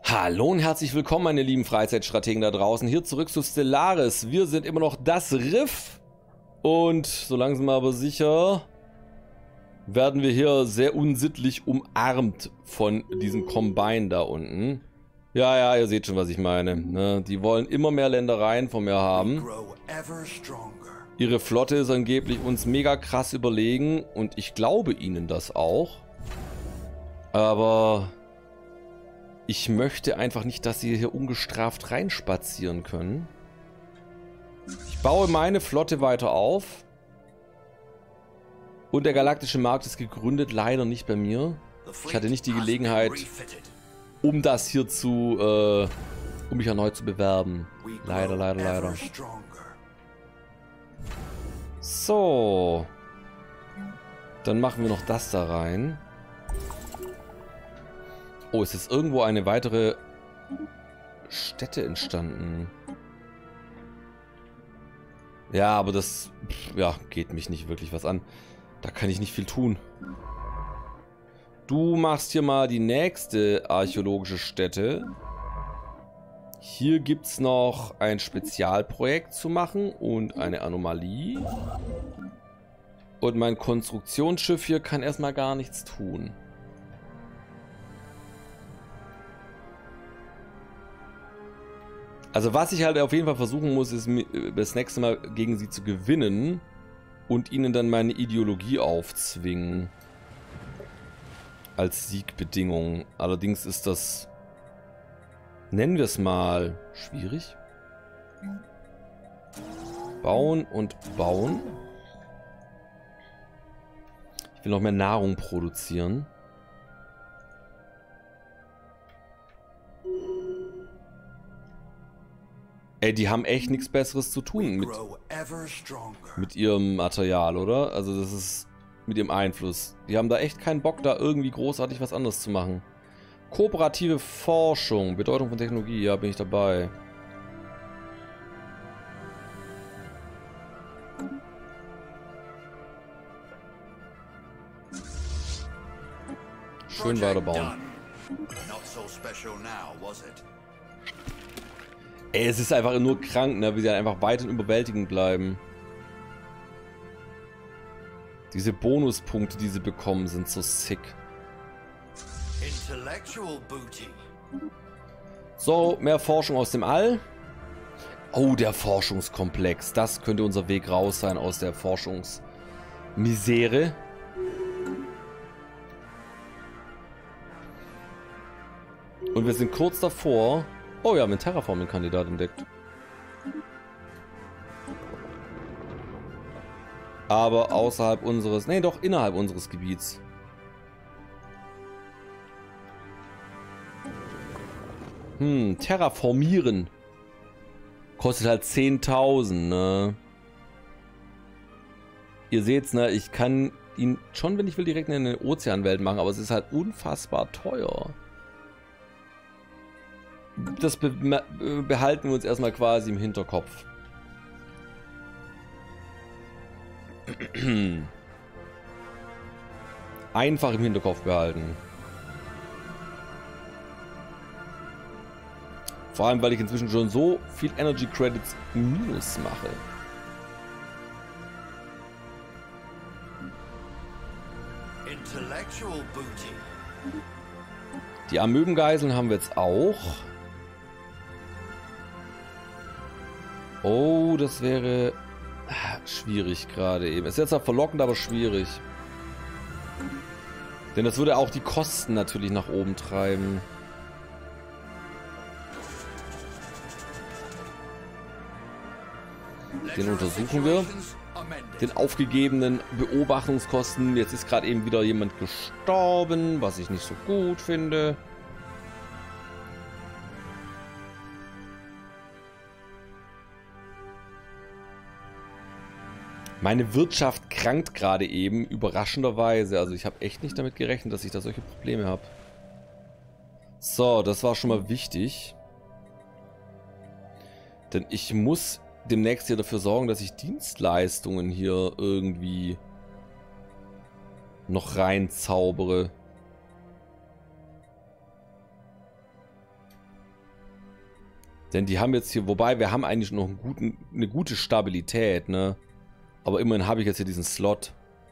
Hallo und herzlich willkommen, meine lieben Freizeitstrategen da draußen. Hier zurück zu Stellaris. Wir sind immer noch das Riff. Und so langsam aber sicher werden wir hier sehr unsittlich umarmt von diesem Combine da unten. Ja, ihr seht schon, was ich meine. Ne? Die wollen immer mehr Ländereien von mir haben. Ihre Flotte ist angeblich uns mega krass überlegen. Und ich glaube ihnen das auch. Aber ich möchte einfach nicht, dass sie hier ungestraft reinspazieren können. Ich baue meine Flotte weiter auf. Und der galaktische Markt ist gegründet, leider nicht bei mir. Ich hatte nicht die Gelegenheit, um das hier zu, um mich erneut zu bewerben. Leider. So. Dann machen wir noch das da rein. Oh, es ist irgendwo eine weitere Stätte entstanden. Ja, aber das geht mich nicht wirklich was an. Da kann ich nicht viel tun. Du machst hier mal die nächste archäologische Stätte. Hier gibt es noch ein Spezialprojekt zu machen und eine Anomalie. Und mein Konstruktionsschiff hier kann erstmal gar nichts tun. Also was ich halt auf jeden Fall versuchen muss, ist das nächste Mal gegen sie zu gewinnen und ihnen dann meine Ideologie aufzwingen. Als Siegbedingung. Allerdings ist das, nennen wir es mal, schwierig. Bauen und bauen. Ich will noch mehr Nahrung produzieren. Ey, die haben echt nichts Besseres zu tun mit ihrem Material, oder? Also das ist mit ihrem Einfluss. Die haben da echt keinen Bock, da irgendwie großartig was anderes zu machen. Kooperative Forschung, Bedeutung von Technologie, ja, bin ich dabei. Schön weiterbauen. Ey, es ist einfach nur krank, ne, wie sie einfach weiterhin überwältigend bleiben. Diese Bonuspunkte, die sie bekommen, sind so sick. So, mehr Forschung aus dem All. Oh, der Forschungskomplex. Das könnte unser Weg raus sein aus der Forschungsmisere. Und wir sind kurz davor. Oh, wir haben einen Terraforming-Kandidat entdeckt. Aber außerhalb unseres... Nee, doch innerhalb unseres Gebiets. Terraformieren. Kostet halt 10.000, ne? Ihr seht's, ne? Ich kann ihn schon, wenn ich will, direkt in eine Ozeanwelt machen, aber es ist halt unfassbar teuer. Das behalten wir uns erstmal quasi im Hinterkopf. Einfach im Hinterkopf behalten. Vor allem, weil ich inzwischen schon so viel Energy Credits minus mache. Die Amöbengeiseln haben wir jetzt auch. Oh, das wäre schwierig gerade eben. Ist jetzt zwar verlockend, aber schwierig. Denn das würde auch die Kosten natürlich nach oben treiben. Den untersuchen wir. Den aufgegebenen Beobachtungskosten. Jetzt ist gerade eben wieder jemand gestorben, was ich nicht so gut finde. Meine Wirtschaft krankt gerade eben, überraschenderweise. Also ich habe echt nicht damit gerechnet, dass ich da solche Probleme habe. So, das war schon mal wichtig. Denn ich muss demnächst hier dafür sorgen, dass ich Dienstleistungen hier irgendwie noch reinzaubere. Denn die haben jetzt hier, wobei wir haben eigentlich noch eine gute Stabilität, ne? Aber immerhin habe ich jetzt hier diesen Slot.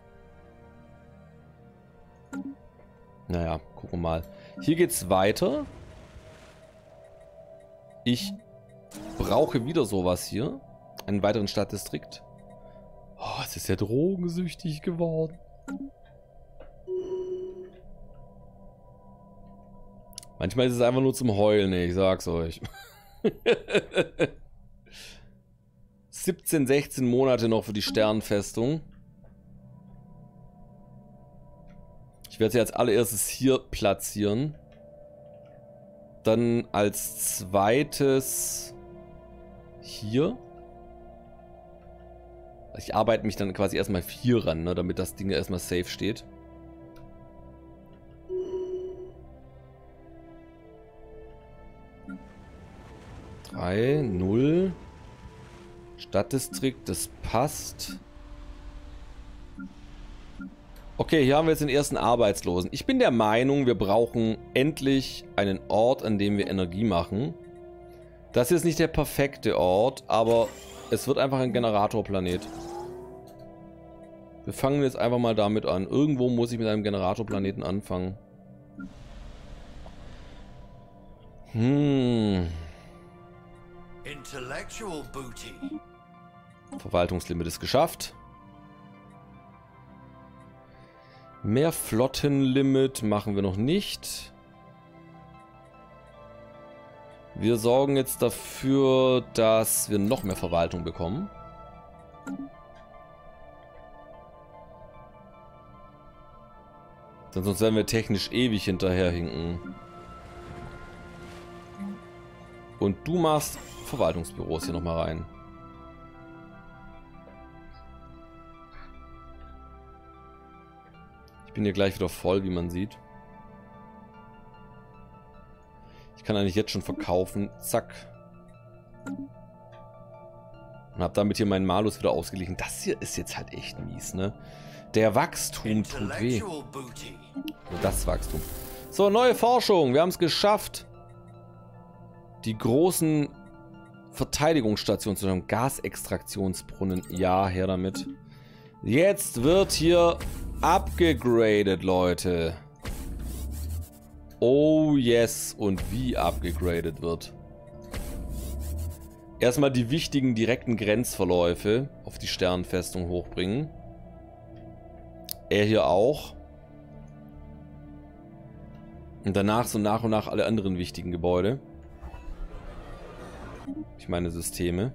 Naja, gucken wir mal. Hier geht's weiter. Ich brauche wieder sowas hier. Einen weiteren Stadtdistrikt. Oh, es ist ja drogensüchtig geworden. Manchmal ist es einfach nur zum Heulen, ey, ich sag's euch. 17, 16 Monate noch für die Sternenfestung. Ich werde sie als allererstes hier platzieren. Dann als zweites hier. Ich arbeite mich dann quasi erstmal hier ran, ne, damit das Ding ja erstmal safe steht. Drei, 0. Stadtdistrikt, das passt. Okay, hier haben wir jetzt den ersten Arbeitslosen. Ich bin der Meinung, wir brauchen endlich einen Ort, an dem wir Energie machen. Das hier ist nicht der perfekte Ort, aber es wird einfach ein Generatorplanet. Wir fangen jetzt einfach mal damit an. Irgendwo muss ich mit einem Generatorplaneten anfangen. Intellectual booty. Verwaltungslimit ist geschafft. Mehr Flottenlimit machen wir noch nicht. Wir sorgen jetzt dafür, dass wir noch mehr Verwaltung bekommen. Denn sonst werden wir technisch ewig hinterherhinken. Und du machst Verwaltungsbüros hier nochmal rein. Ich bin hier gleich wieder voll, wie man sieht. Ich kann eigentlich jetzt schon verkaufen. Zack. Und habe damit hier meinen Malus wieder ausgeglichen. Das hier ist jetzt halt echt mies, ne? Der Wachstum tut weh. Das Wachstum. So, neue Forschung. Wir haben es geschafft. Die großen Verteidigungsstationen zu einem Gasextraktionsbrunnen. Ja, her damit. Jetzt wird hier abgegradet, Leute. Oh yes. Und wie abgegradet wird. Erstmal die wichtigen direkten Grenzverläufe auf die Sternenfestung hochbringen. Er hier auch. Und danach so nach und nach alle anderen wichtigen Gebäude. Ich meine Systeme.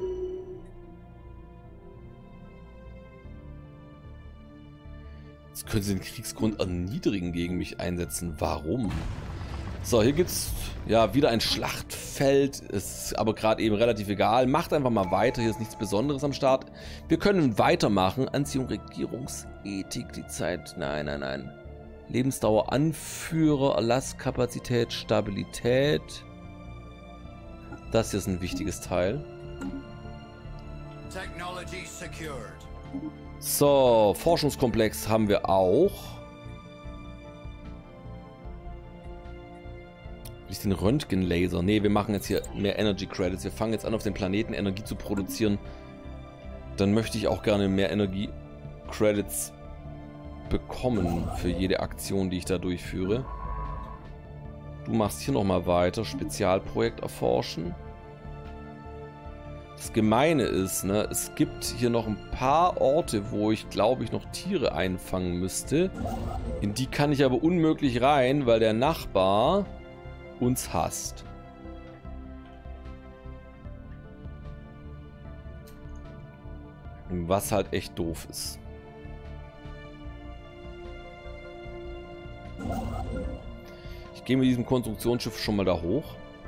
Jetzt können sie den Kriegsgrund erniedrigen gegen mich einsetzen. Warum? So, hier gibt es ja wieder ein Schlachtfeld. Ist aber gerade eben relativ egal. Macht einfach mal weiter. Hier ist nichts Besonderes am Start. Wir können weitermachen. Anziehung, Regierungsethik, die Zeit. Nein, nein, nein. Lebensdauer, Anführer, Erlasskapazität, Stabilität. Das hier ist ein wichtiges Teil. So, Forschungskomplex haben wir auch. Will ich den Röntgenlaser? Ne, wir machen jetzt hier mehr Energy Credits. Wir fangen jetzt an, auf dem Planeten Energie zu produzieren. Dann möchte ich auch gerne mehr Energie Credits bekommen für jede Aktion, die ich da durchführe. Du machst hier nochmal weiter. Spezialprojekt erforschen. Das Gemeine ist, ne, es gibt hier noch ein paar Orte, wo ich, glaube ich, noch Tiere einfangen müsste. In die kann ich aber unmöglich rein, weil der Nachbar uns hasst. Was halt echt doof ist. Ich gehe mit diesem Konstruktionsschiff schon mal da hoch.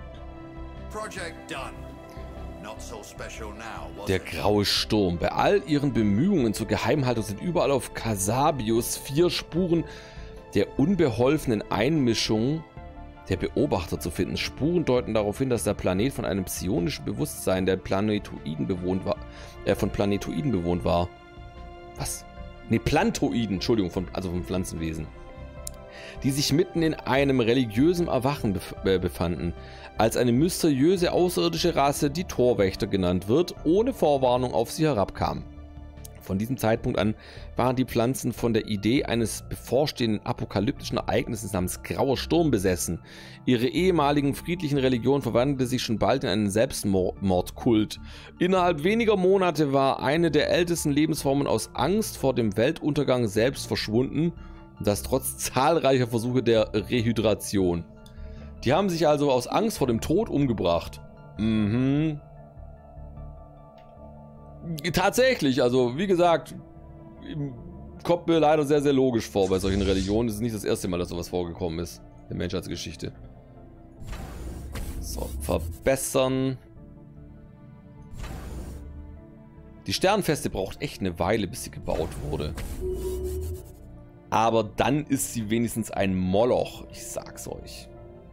Der graue Sturm. Bei all ihren Bemühungen zur Geheimhaltung sind überall auf Kasabius 4 Spuren der unbeholfenen Einmischung der Beobachter zu finden. Spuren deuten darauf hin, dass der Planet von einem psionischen Bewusstsein der Planetoiden bewohnt war. Was? Ne, Plantoiden, Entschuldigung, also von Pflanzenwesen. die sich mitten in einem religiösen Erwachen befanden, als eine mysteriöse außerirdische Rasse, die Torwächter genannt wird, ohne Vorwarnung auf sie herabkam. Von diesem Zeitpunkt an waren die Pflanzen von der Idee eines bevorstehenden apokalyptischen Ereignisses namens Grauer Sturm besessen. Ihre ehemaligen friedlichen Religion verwandelte sich schon bald in einen Selbstmordkult. Innerhalb weniger Monate war eine der ältesten Lebensformen aus Angst vor dem Weltuntergang selbst verschwunden, und das trotz zahlreicher Versuche der Rehydration. Die haben sich also aus Angst vor dem Tod umgebracht. Mhm. Tatsächlich, also wie gesagt, kommt mir leider sehr, sehr logisch vor bei solchen Religionen. Es ist nicht das erste Mal, dass sowas vorgekommen ist in der Menschheitsgeschichte. So, verbessern. Die Sternfeste braucht echt eine Weile, bis sie gebaut wurde. Aber dann ist sie wenigstens ein Moloch, ich sag's euch.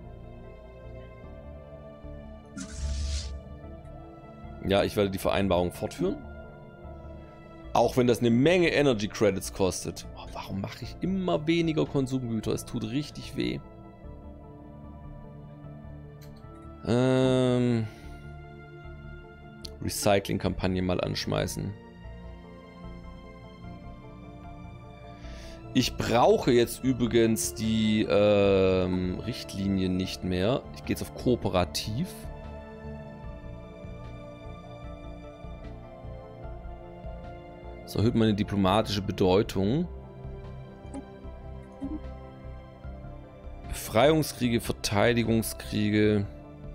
Ja, ich werde die Vereinbarung fortführen. Auch wenn das eine Menge Energy Credits kostet. Oh, warum mache ich immer weniger Konsumgüter? Es tut richtig weh. Recycling-Kampagne mal anschmeißen. Ich brauche jetzt übrigens die Richtlinien nicht mehr. Ich gehe jetzt auf Kooperativ. So erhöht meine diplomatische Bedeutung. Befreiungskriege, Verteidigungskriege.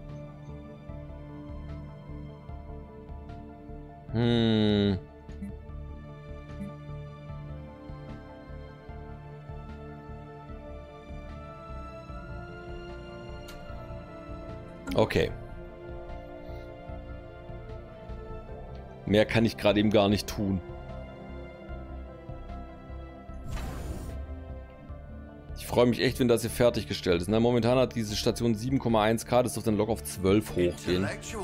Okay. Mehr kann ich gerade eben gar nicht tun. Ich freue mich echt, wenn das hier fertiggestellt ist. Na, momentan hat diese Station 7,1K, das dürfte dann locker auf 12 hochgehen.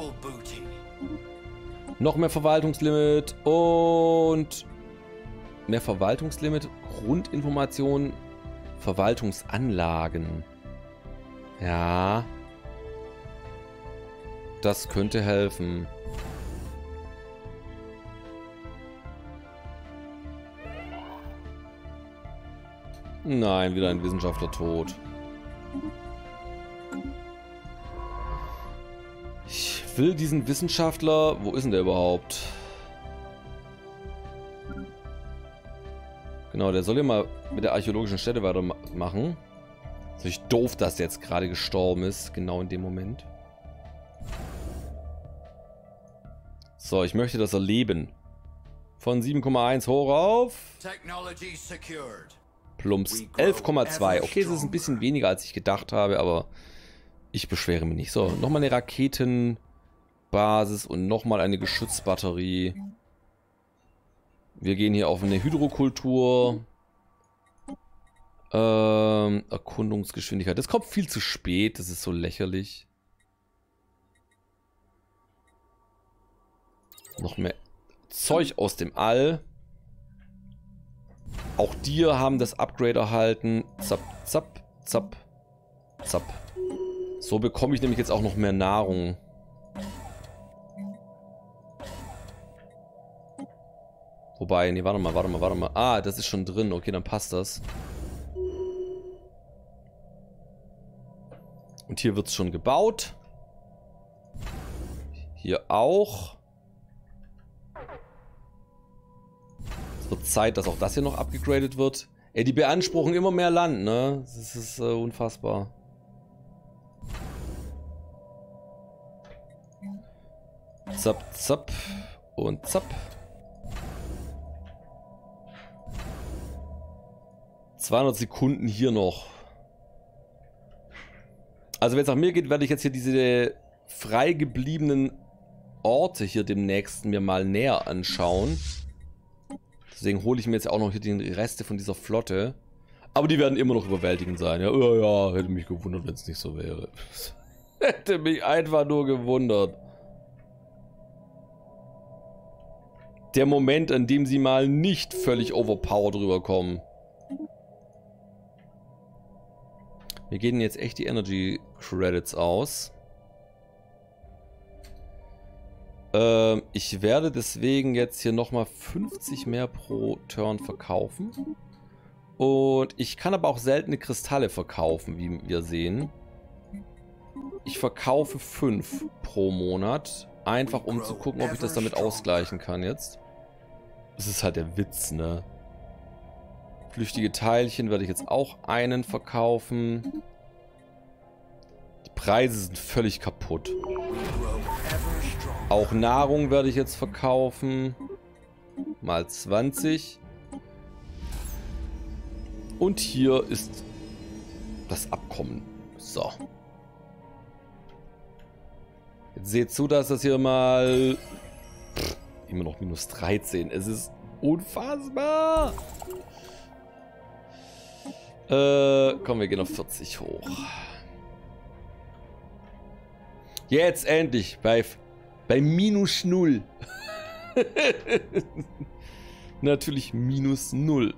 Noch mehr Verwaltungslimit und mehr Verwaltungslimit, Grundinformationen, Verwaltungsanlagen. Ja. Das könnte helfen. Nein, wieder ein Wissenschaftler tot. Ich will diesen Wissenschaftler... Wo ist denn der überhaupt? Genau, der soll ja mal mit der archäologischen Stätte weitermachen. Ist natürlich doof, dass der jetzt gerade gestorben ist. Genau in dem Moment. So, ich möchte das erleben. Von 7,1 hoch auf... Plumps 11,2. Okay, es ist ein bisschen weniger, als ich gedacht habe, aber ich beschwere mich nicht. So, nochmal eine Raketenbasis und nochmal eine Geschützbatterie. Wir gehen hier auf eine Hydrokultur. Erkundungsgeschwindigkeit. Das kommt viel zu spät, das ist so lächerlich. Noch mehr Zeug aus dem All. Auch die haben das Upgrade erhalten. Zap, zap, zap, zap. So bekomme ich nämlich jetzt auch noch mehr Nahrung. Wobei, nee, warte mal. Ah, das ist schon drin. Okay, dann passt das. Und hier wird es schon gebaut. Hier auch. Es wird Zeit, dass auch das hier noch abgegradet wird. Ey, die beanspruchen immer mehr Land, ne? Das ist unfassbar. Zap, zap und zap. 200 Sekunden hier noch. Also wenn es nach mir geht, werde ich jetzt hier diese frei gebliebenen Orte hier demnächst mir mal näher anschauen. Deswegen hole ich mir jetzt auch noch hier die Reste von dieser Flotte. Aber die werden immer noch überwältigend sein. Ja, ja, hätte mich gewundert, wenn es nicht so wäre. Hätte mich einfach nur gewundert. Der Moment, an dem sie mal nicht völlig overpowered rüberkommen. Wir gehen jetzt echt die Energy Credits aus. Ich werde deswegen jetzt hier nochmal 50 mehr pro Turn verkaufen. Und ich kann aber auch seltene Kristalle verkaufen, wie wir sehen. Ich verkaufe 5 pro Monat. Einfach um zu gucken, ob ich das damit ausgleichen kann jetzt. Das ist halt der Witz, ne? Flüchtige Teilchen werde ich jetzt auch einen verkaufen. Die Preise sind völlig kaputt. Auch Nahrung werde ich jetzt verkaufen. Mal 20. Und hier ist das Abkommen. So. Jetzt seht zu, dass das hier mal... immer noch minus 13. Es ist unfassbar. Komm, wir gehen auf 40 hoch. Jetzt endlich bei minus 0. Natürlich minus 0.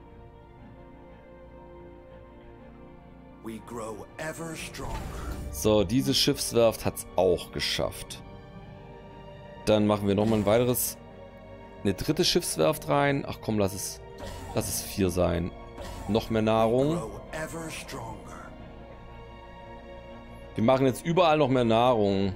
So, diese Schiffswerft hat es auch geschafft. Dann machen wir nochmal eine dritte Schiffswerft rein. Ach komm, lass es 4 sein. Noch mehr Nahrung. Wir machen jetzt überall noch mehr Nahrung.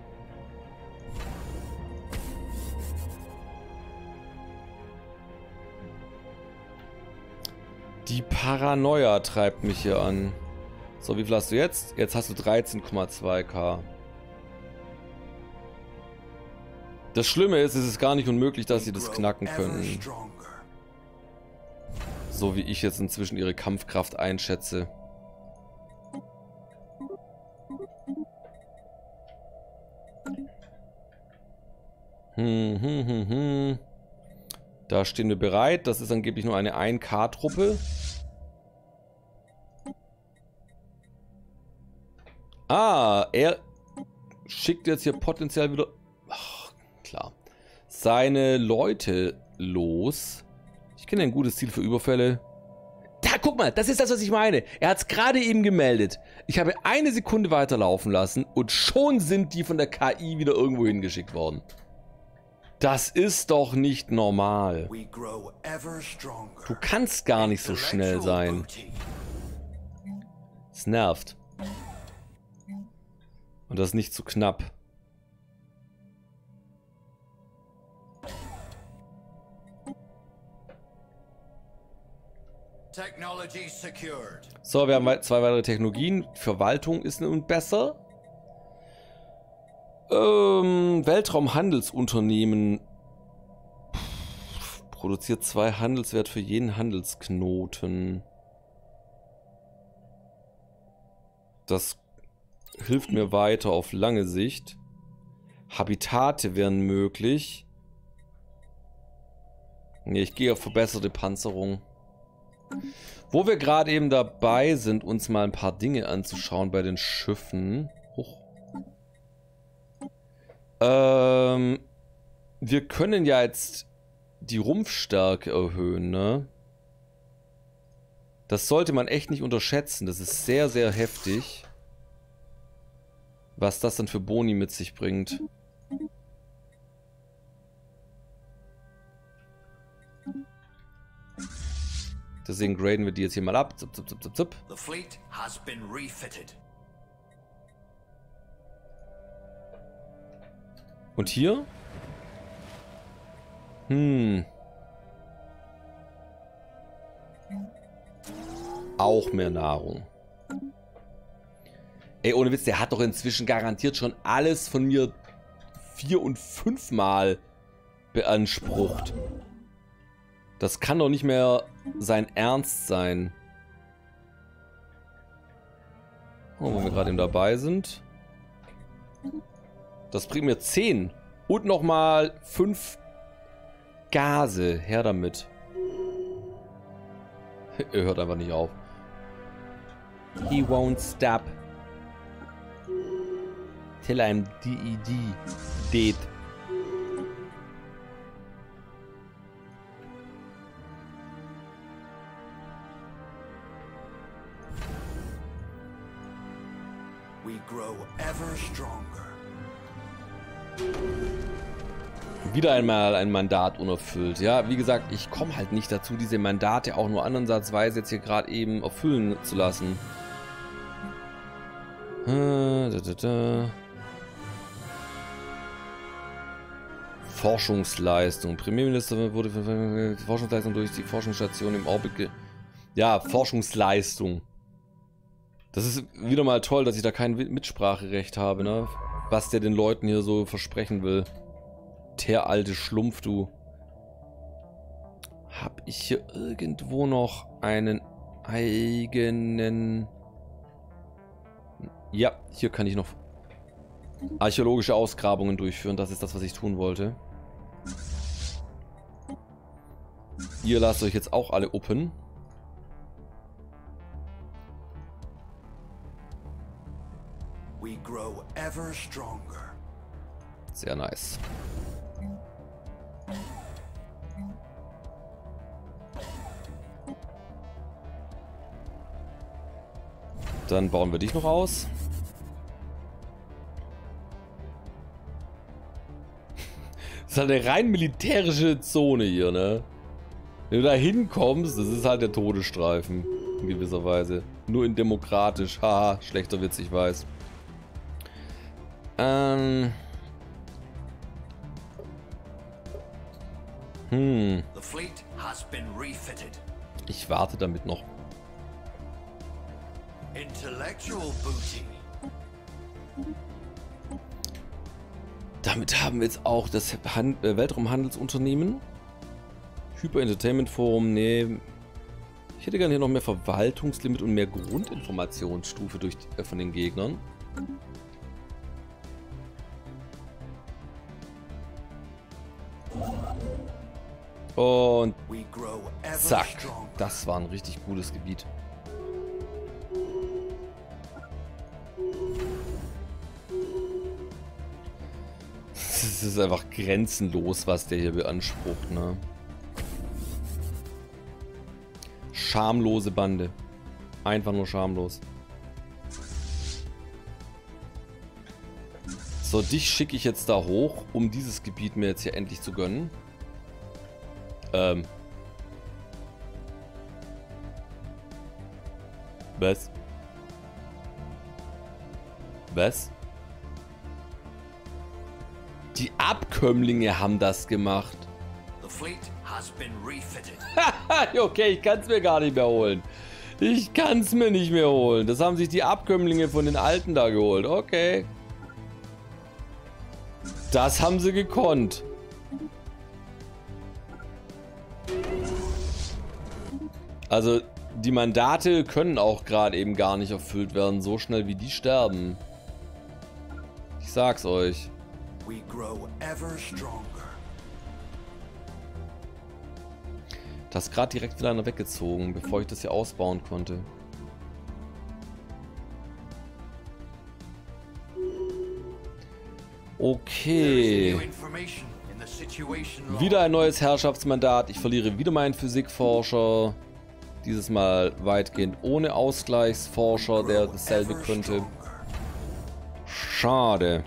Die Paranoia treibt mich hier an. So, wie viel hast du jetzt? Jetzt hast du 13,2k. Das Schlimme ist, es ist gar nicht unmöglich, dass sie das knacken können. So wie ich jetzt inzwischen ihre Kampfkraft einschätze. Da stehen wir bereit. Das ist angeblich nur eine 1K-Truppe. Ah, er schickt jetzt hier potenziell wieder... Ach, klar. Seine Leute los. Ich kenne ein gutes Ziel für Überfälle. Da, guck mal, das ist das, was ich meine. Er hat es gerade eben gemeldet. Ich habe eine Sekunde weiterlaufen lassen und schon sind die von der KI wieder irgendwo hingeschickt worden. Das ist doch nicht normal. Du kannst gar nicht so schnell sein. Es nervt. Und das ist nicht zu knapp. So, wir haben 2 weitere Technologien. Verwaltung ist nun besser. Weltraumhandelsunternehmen produziert 2 Handelswert für jeden Handelsknoten. Das hilft mir weiter auf lange Sicht. Habitate wären möglich. Ne, ich gehe auf verbesserte Panzerung. Wo wir gerade eben dabei sind, uns mal ein paar Dinge anzuschauen bei den Schiffen. Huch. Wir können ja jetzt die Rumpfstärke erhöhen, ne? Das sollte man echt nicht unterschätzen. Das ist sehr, sehr heftig. Was das dann für Boni mit sich bringt. Deswegen graden wir die jetzt hier mal ab. Zip, zip, zip, zip, zip. The fleet has been refitted. Und hier? Auch mehr Nahrung. Ey, ohne Witz, der hat doch inzwischen garantiert schon alles von mir 4- und 5-mal beansprucht. Das kann doch nicht mehr sein Ernst sein. Oh, wo wir gerade eben dabei sind. Das bringt mir 10. Und nochmal 5 Gase. Her damit. Er hört einfach nicht auf. He won't stop. Till I'm dead. ever stronger. Wieder einmal ein Mandat unerfüllt. Ja, wie gesagt, ich komme halt nicht dazu, diese Mandate auch nur ansatzweise jetzt hier gerade eben erfüllen zu lassen. Forschungsleistung. Premierminister wurde für Forschungsleistung durch die Forschungsstation im Orbit. Ja, Forschungsleistung. Das ist wieder mal toll, dass ich da kein Mitspracherecht habe, ne? Was der den Leuten hier so versprechen will. Der alte Schlumpf, du. Hab ich hier irgendwo noch einen eigenen... Ja, hier kann ich noch archäologische Ausgrabungen durchführen. Das ist das, was ich tun wollte. Ihr lasst euch jetzt auch alle uppen. We grow ever stronger. Sehr nice. Dann bauen wir dich noch aus. Das ist halt eine rein militärische Zone hier, ne? Wenn du da hinkommst, das ist halt der Todesstreifen. In gewisser Weise. Nur in demokratisch. Haha, schlechter Witz, ich weiß. The fleet has been refitted. Ich warte damit noch. Intellectual booty. Damit haben wir jetzt auch das Weltraumhandelsunternehmen. Hyper Entertainment Forum, nee. Ich hätte gerne hier noch mehr Verwaltungslimit und mehr Grundinformationsstufe von den Gegnern. Und zack, das war ein richtig cooles Gebiet. Es ist einfach grenzenlos, was der hier beansprucht, ne? Schamlose Bande. Einfach nur schamlos. So, dich schicke ich jetzt da hoch, um dieses Gebiet mir jetzt hier endlich zu gönnen. Was? Was? Die Abkömmlinge haben das gemacht. The fleet has been refitted. Okay, ich kann es mir gar nicht mehr holen. Ich kann es mir nicht mehr holen. Das haben sich die Abkömmlinge von den Alten da geholt. Okay. Das haben sie gekonnt. Also, die Mandate können auch gerade eben gar nicht erfüllt werden, so schnell wie die sterben. Ich sag's euch. We grow ever stronger. Da ist gerade direkt wieder einer weggezogen, bevor ich das hier ausbauen konnte. Okay. Wieder ein neues Herrschaftsmandat. Ich verliere wieder meinen Physikforscher. Dieses Mal weitgehend ohne Ausgleichsforscher, der dasselbe könnte. Schade.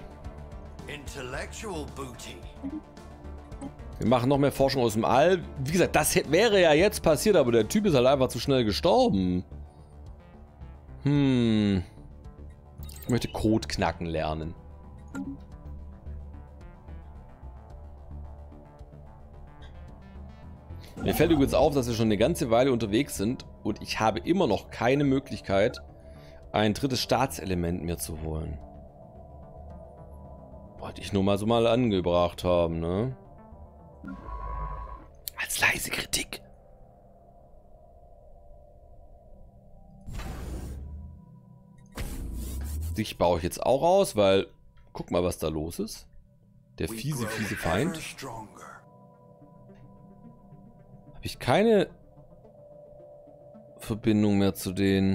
Wir machen noch mehr Forschung aus dem All. Wie gesagt, das wäre ja jetzt passiert, aber der Typ ist halt einfach zu schnell gestorben. Ich möchte Code knacken lernen. Mir fällt übrigens auf, dass wir schon eine ganze Weile unterwegs sind und ich habe immer noch keine Möglichkeit, ein drittes Staatselement mir zu holen. Wollte ich nur mal so mal angebracht haben, ne? Als leise Kritik. Dich baue ich jetzt auch aus, weil... Guck mal, was da los ist. Der fiese Feind. Habe ich keine Verbindung mehr zu denen.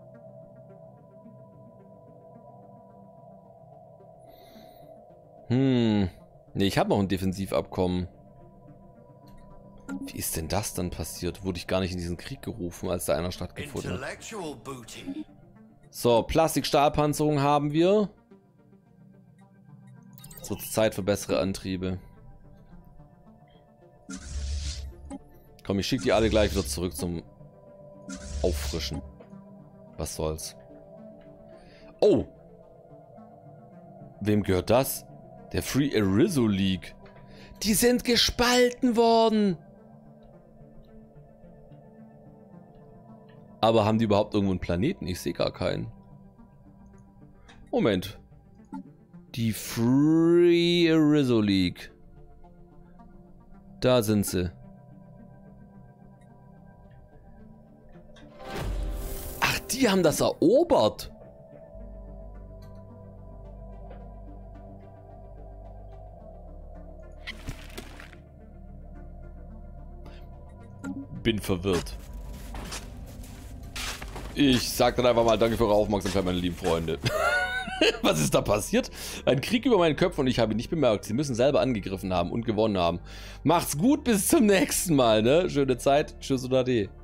Nee, ich habe noch ein Defensivabkommen. Wie ist denn das dann passiert? Wurde ich gar nicht in diesen Krieg gerufen, als da einer stattgefunden hat. So, Plastik-Stahlpanzerung haben wir. wird Zeit für bessere Antriebe. Komm, ich schicke die alle gleich wieder zurück zum Auffrischen. Was soll's. Oh! Wem gehört das? Der Free Arizo League. Die sind gespalten worden! Aber haben die überhaupt irgendwo einen Planeten? Ich sehe gar keinen. Moment. Die Free Arizo League. Da sind sie. Ach, die haben das erobert. Bin verwirrt. Ich sag dann einfach mal danke für eure Aufmerksamkeit, meine lieben Freunde. Was ist da passiert? Ein Krieg über meinen Kopf und ich habe ihn nicht bemerkt. Sie müssen selber angegriffen haben und gewonnen haben. Macht's gut, bis zum nächsten Mal, ne? Schöne Zeit. Tschüss und Ade.